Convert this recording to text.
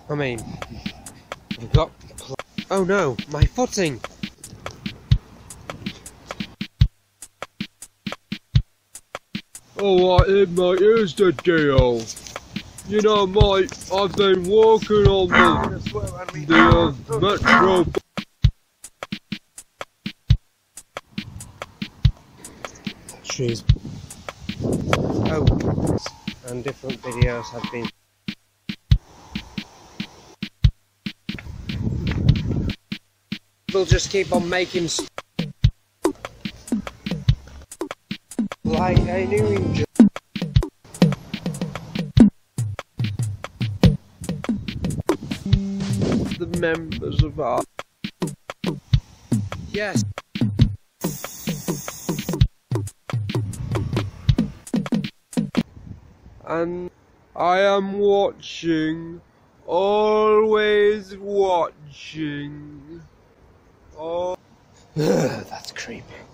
I mean, we've got... Oh no, my footing! Alright then mate, here's the deal. You know mate, I've been working on the metro... Trees. Oh, and different videos have been... We'll just keep on making like a new enjoy. The members of our... Yes. And I am watching, always watching. Oh, That's creepy.